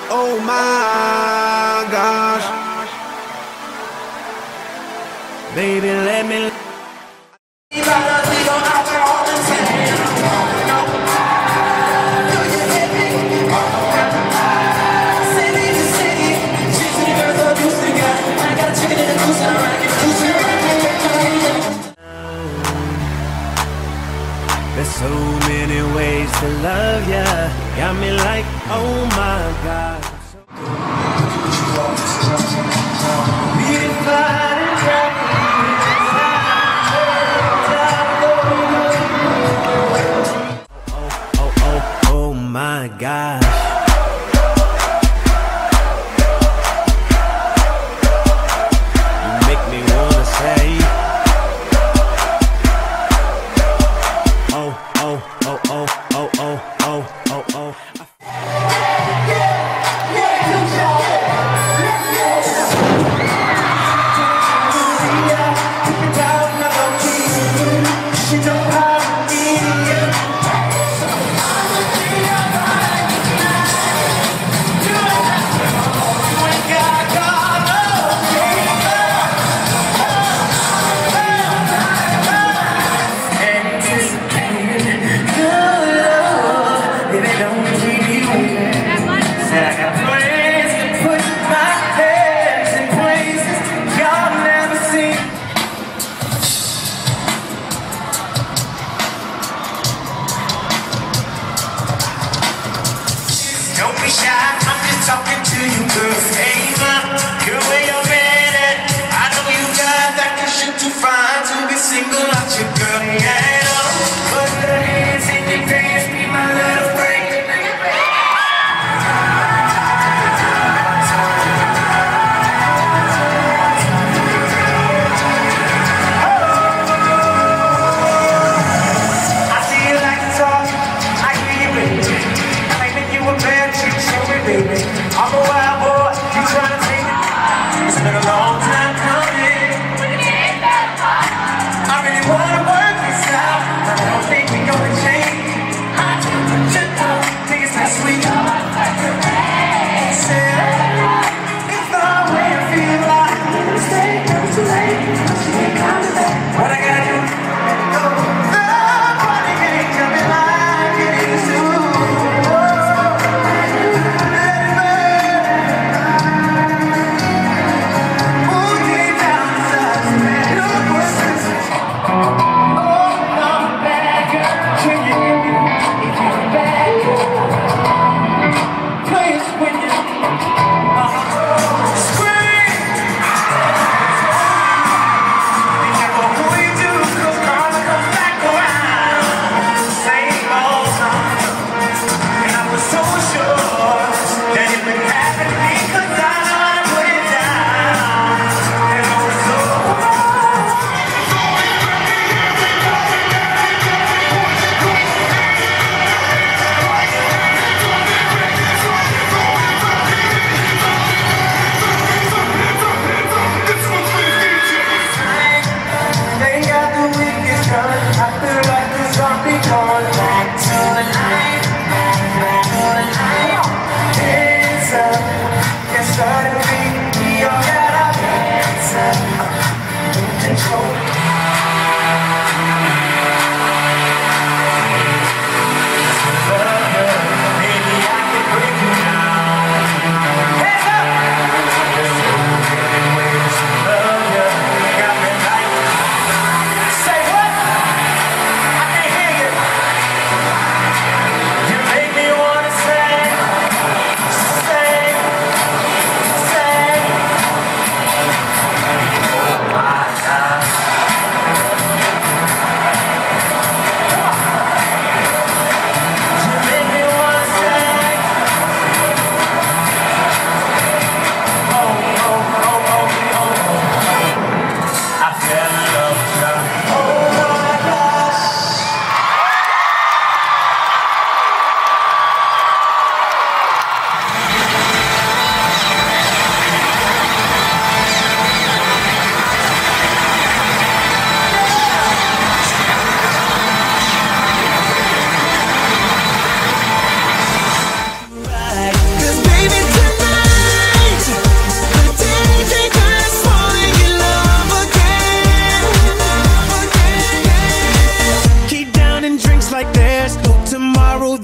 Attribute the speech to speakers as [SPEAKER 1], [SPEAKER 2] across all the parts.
[SPEAKER 1] Oh my gosh, baby, let me. There's so many ways to love ya. Got me like, oh my God. Oh my gosh. You make me wanna say, oh.
[SPEAKER 2] Don't be shy, I'm just talking to you, girl. Hey, girl, where you been at? I know you got that good shit too fine to be single out your girl. Yeah, put the hands in your pants, be my little friend.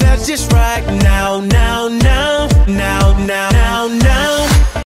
[SPEAKER 1] that's just right now, now, now, now, now, now, now.